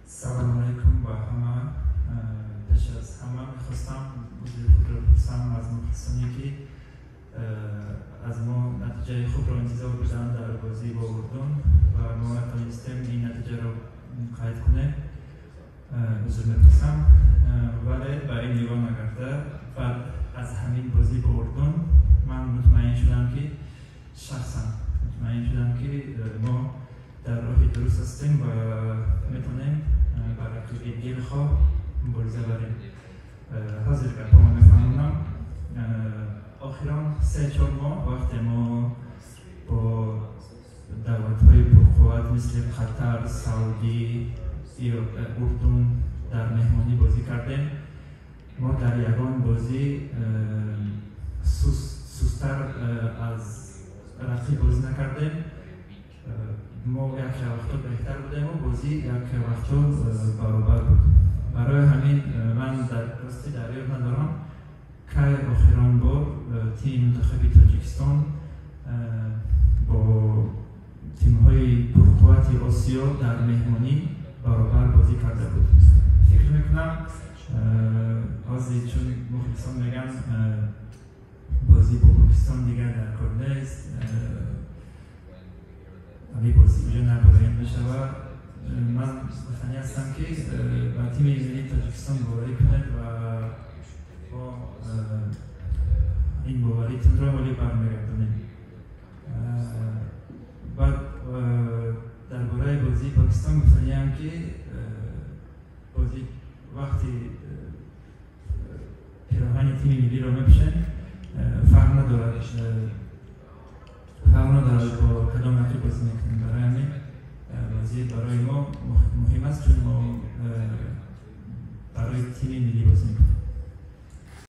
سلام علیکم با همه. پیش از همه میخواستم مدیر خود را بپرسم از مخلصانی که از ما نتیجه خوب را انتظار بودن در بازی با اردن و ما نتونستیم این نتیجه را قید کنیم. عذر می‌خواستم ولی به این نگاه نکرده بعد از همین بازی با اردن من مطمئن شدم که شخصا مطمئن شدم که ما در راه درست هستیم و میتونیم برای رقیب دیگر خواه مبارزه بریم. حاضر که ما میفهمونم آخران 3-4 ماه وقتی ما با دولت‌های پرقوت مثل قطر، سعودی یا اردن در مهمانی بازی کردیم، ما در یگان بازی سستر از رقیب بازی نکردیم. ما یک وقتا بهتر بودیم و بازی یک وقتا برابر بود. برای همین من در راستی در یاد ندارم که آخران بار تیم منتخب تاجیکستان با تیم‌های پرقوت آسیا در مهمانی برابر بازی کرده بود. فکر میکنم بازی چون مخلصان میگن بازی با پاکستان دیگر در کار نیست، همین بازی اونجا نباید بشه و من مطمئن هستم که با تیم ملی تاجیکستان باوری کند و با این باوریتون را ولی برمیگردونیم. بعد درباره بازی پاکستان مطمئنم که بازی وقتی پیراهن تیم ملی را میپوشن فرق ندارد با کدام رقیب بازی میکنیم. برای همین بازی برای ما مهم است چون